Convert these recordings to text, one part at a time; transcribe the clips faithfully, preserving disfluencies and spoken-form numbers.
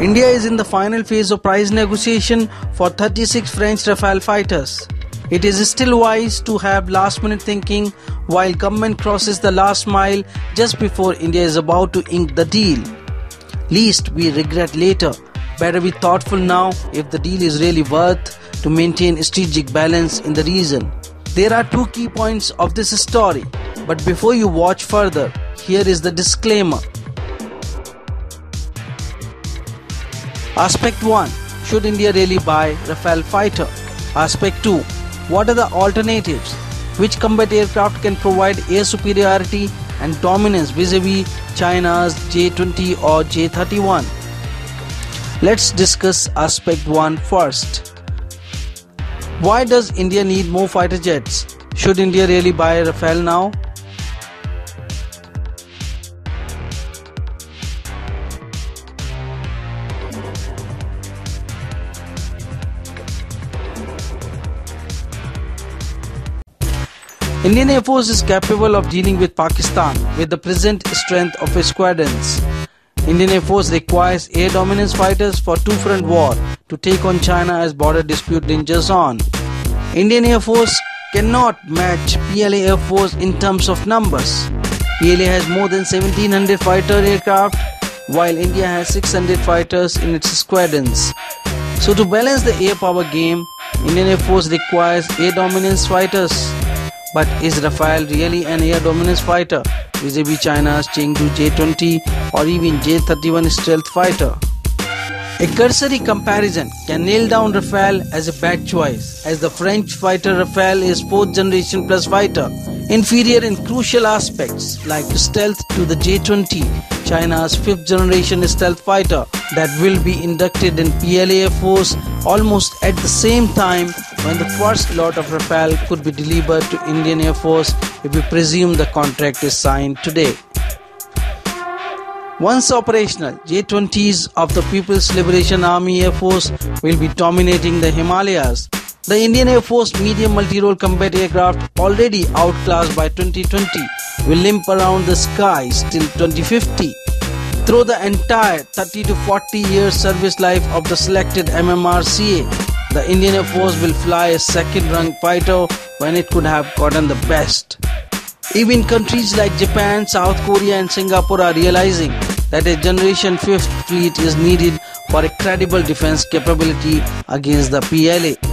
India is in the final phase of price negotiation for thirty-six French Rafale fighters. It is still wise to have last-minute thinking while government crosses the last mile just before India is about to ink the deal. Least we regret later. Better be thoughtful now if the deal is really worth to maintain strategic balance in the region. There are two key points of this story, but before you watch further, here is the disclaimer. Aspect one. Should India really buy Rafale fighter? Aspect two. What are the alternatives? Which combat aircraft can provide air superiority and dominance vis-à-vis China's J twenty or J thirty-one? Let's discuss aspect one first. Why does India need more fighter jets? Should India really buy Rafale now? Indian Air Force is capable of dealing with Pakistan with the present strength of its squadrons. Indian Air Force requires air dominance fighters for two-front war to take on China as border dispute lingers on. Indian Air Force cannot match P L A Air Force in terms of numbers. P L A has more than seventeen hundred fighter aircraft while India has six hundred fighters in its squadrons. So to balance the air power game, Indian Air Force requires air dominance fighters. But is Rafale really an air dominance fighter vis-à-vis China's Chengdu J twenty or even J thirty-one stealth fighter? A cursory comparison can nail down Rafale as a bad choice, as the French fighter Rafale is fourth generation plus fighter, inferior in crucial aspects like stealth to the J twenty, China's fifth generation stealth fighter that will be inducted in P L A Air Force almost at the same time when the first lot of Rafale could be delivered to Indian Air Force if we presume the contract is signed today. Once operational, J twenties of the People's Liberation Army Air Force will be dominating the Himalayas. The Indian Air Force medium multi-role combat aircraft, already outclassed by twenty twenty, will limp around the skies till twenty fifty. Through the entire thirty to forty year service life of the selected M M R C A, the Indian Air Force will fly a second-rung fighter when it could have gotten the best. Even countries like Japan, South Korea and Singapore are realizing that a Generation fifth fleet is needed for a credible defense capability against the P L A.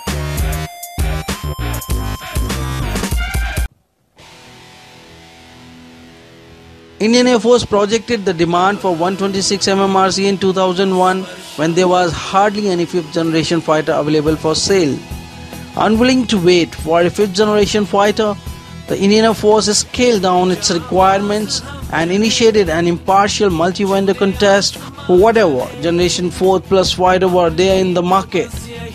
Indian Air Force projected the demand for one twenty-six M M R C in two thousand one when there was hardly any fifth generation fighter available for sale. Unwilling to wait for a fifth generation fighter, the Indian Air Force scaled down its requirements and initiated an impartial multi-vendor contest for whatever Generation four plus fighter were there in the market.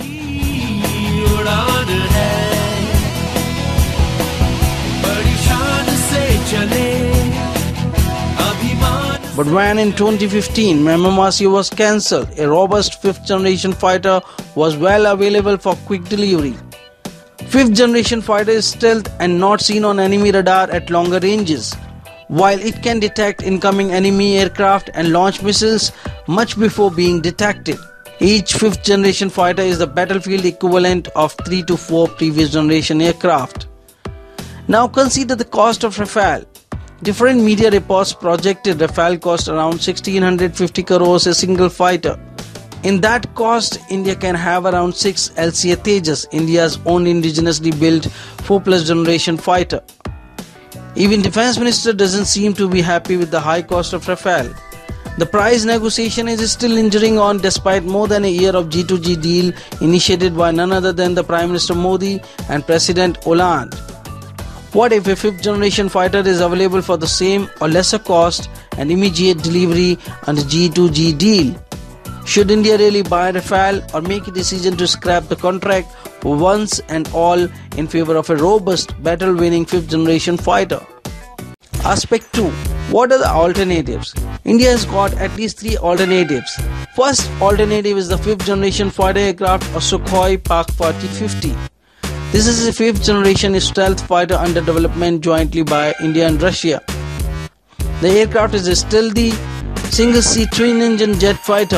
But when in twenty fifteen M M R C was cancelled, a robust fifth generation fighter was well available for quick delivery. fifth generation fighter is stealth and not seen on enemy radar at longer ranges, while it can detect incoming enemy aircraft and launch missiles much before being detected. Each fifth generation fighter is the battlefield equivalent of three to four previous generation aircraft. Now consider the cost of Rafale. Different media reports projected Rafale cost around one thousand six hundred fifty crores a single fighter. In that cost, India can have around six L C A Tejas, India's own indigenously built four plus generation fighter. Even Defence Minister doesn't seem to be happy with the high cost of Rafale. The price negotiation is still lingering on despite more than a year of G two G deal initiated by none other than the Prime Minister Modi and President Hollande. What if a fifth generation fighter is available for the same or lesser cost and immediate delivery under G two G deal? Should India really buy Rafale or make a decision to scrap the contract once and all in favor of a robust, battle-winning fifth generation fighter? Aspect two. What are the alternatives? India has got at least three alternatives. First alternative is the fifth generation fighter aircraft or Sukhoi Pak forty fifty. This is a fifth generation stealth fighter under development jointly by India and Russia. The aircraft is a stealthy single-seat twin-engine jet fighter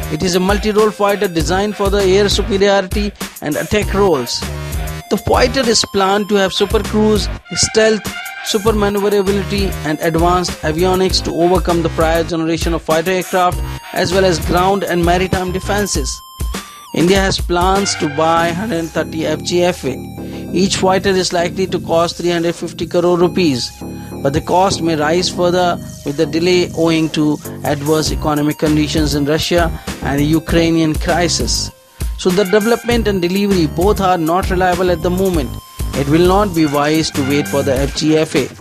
It is a multi-role fighter designed for the air superiority and attack roles. The fighter is planned to have super cruise, stealth, super maneuverability and advanced avionics to overcome the prior generation of fighter aircraft as well as ground and maritime defenses. India has plans to buy one hundred thirty F G F A. Each fighter is likely to cost three hundred fifty crore rupees, but the cost may rise further with the delay owing to adverse economic conditions in Russia and the Ukrainian crisis. So the development and delivery both are not reliable at the moment. It will not be wise to wait for the F G F A.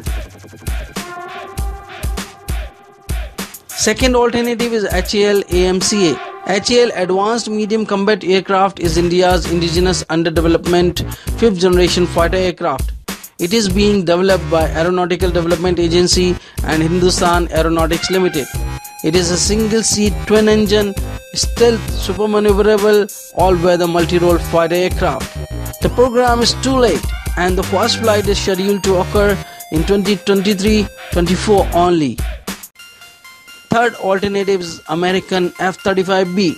Second alternative is H A L A M C A. H A L Advanced Medium Combat Aircraft is India's indigenous under-development fifth generation fighter aircraft. It is being developed by Aeronautical Development Agency and Hindustan Aeronautics Limited. It is a single-seat, twin-engine, stealth, super-maneuverable, all-weather multi-role fighter aircraft. The program is too late and the first flight is scheduled to occur in twenty twenty-three twenty-four only. Third alternative is American F thirty-five B.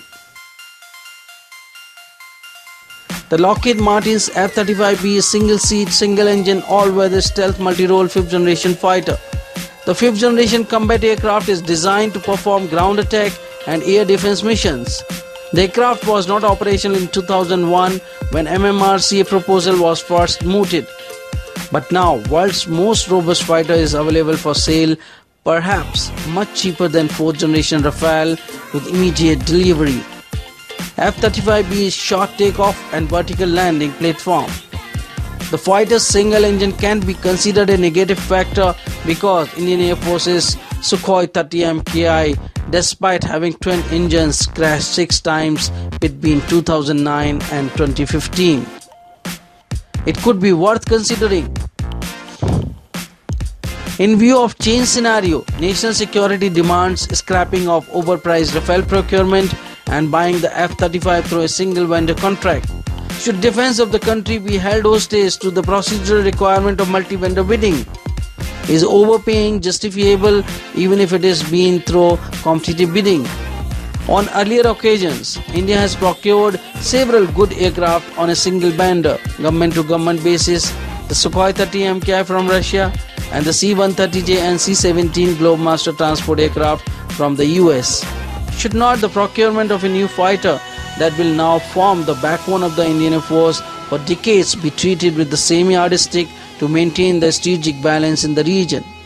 The Lockheed Martin's F thirty-five B is single-seat, single-engine, all-weather stealth multi-role fifth-generation fighter. The fifth-generation combat aircraft is designed to perform ground attack and air defense missions. The aircraft was not operational in two thousand one when M M R C A proposal was first mooted. But now, world's most robust fighter is available for sale, perhaps much cheaper than fourth generation Rafale with immediate delivery. F thirty-five B is short takeoff and vertical landing platform. The fighter's single engine can be considered a negative factor because Indian Air Force's Sukhoi thirty M K I, despite having twin engines, crashed six times between two thousand nine and twenty fifteen. It could be worth considering. In view of changed scenario, national security demands scrapping of overpriced Rafale procurement and buying the F thirty-five through a single vendor contract. Should defense of the country be held hostage to the procedural requirement of multi-vendor bidding? Is overpaying justifiable even if it is being through competitive bidding? On earlier occasions, India has procured several good aircraft on a single vendor, government-to-government basis, the Sukhoi thirty M K I from Russia and the C one thirty J and C seventeen Globemaster transport aircraft from the U S. Should not the procurement of a new fighter that will now form the backbone of the Indian Air Force for decades be treated with the same yardstick to maintain the strategic balance in the region?